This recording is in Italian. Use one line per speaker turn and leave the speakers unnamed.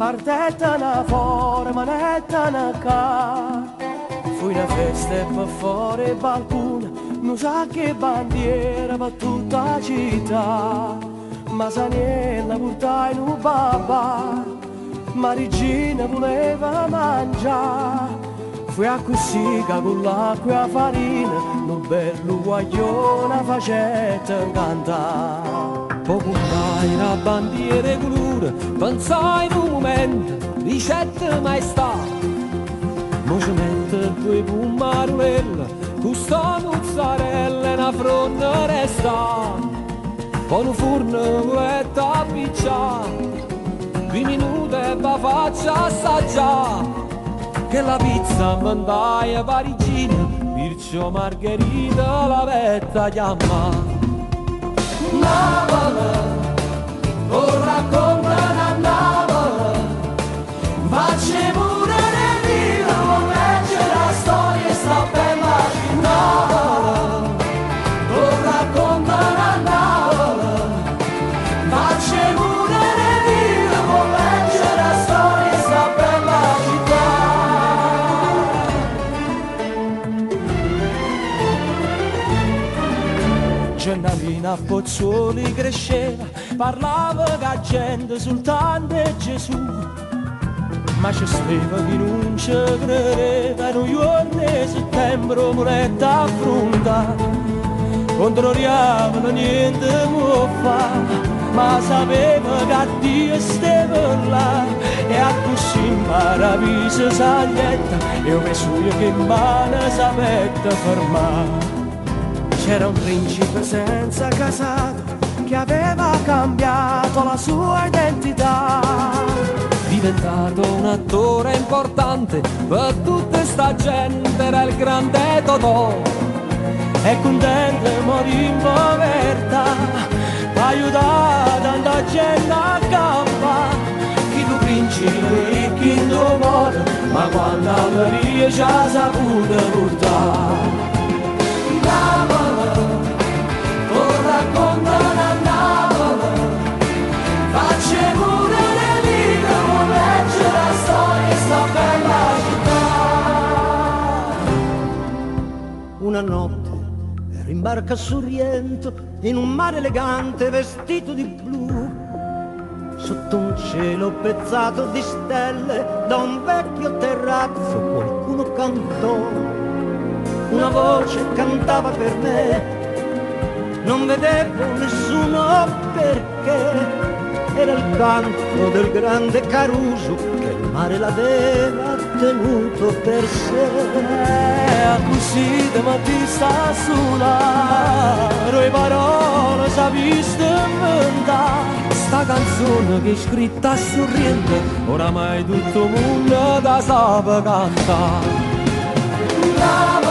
ardetta na forma netta na ca. Fui una festa e per fuori il balcone, non sa che bandiera per tutta la città. Ma Saniella portai in un bar, ma Regina voleva mangiare. Fui a Cussica con l'acqua e la farina, un bello guaglione facetta cantare. Poi portai la bandiera e colore, pensai in un momento, ricetta maestà. Mo ci mette due pumarulelle, con sta mozzarella e una fronda resta. Poi un forno e tappicciare, 2 minuti e va faccia assaggiare. Che la pizza mandai a Parigina, perciò Margherita la vetta chiama. Napoli, o raccontano a Napoli, facci pure nel libro, legge la storia e sta bella Napoli, o raccontano a Napoli, facci pure nel libro, legge la storia e sta bella città. Gennarina a Pozzuoli cresceva, parlava che la gente soltanto è Gesù. Ma ci stava chi non ci credeva, in un giorno di settembre moneta affronta. Controlliamo niente può fare, ma sapeva che Dio stava là. E a così maraviglia saglietta, e ho messo io che in mano sapetta fermare. C'era un principe senza casato che aveva cambiato la sua identità, diventato un attore importante per tutta sta gente, era il grande Totò. E contento morì in povertà, aiutato tanta gente a campa. Chi tu principe ricchi in tuo modo, ma quando alla ci ha saputo portare. Napoli, o raccontano a Napoli, facci pure le vite, legge la storia e sta bella città.
Una notte ero in barca a Sorrento, in un mare elegante vestito di blu, sotto un cielo pezzato di stelle, da un vecchio terrazzo qualcuno cantò. Una voce cantava per me, non vedevo nessuno perché era il canto del grande Caruso che il mare l'aveva tenuto per sé.
Così da mattina sta sola, le parole sapiste inventare. Sta canzone che è scritta a Sorrento, oramai tutto il mondo da sa cantare.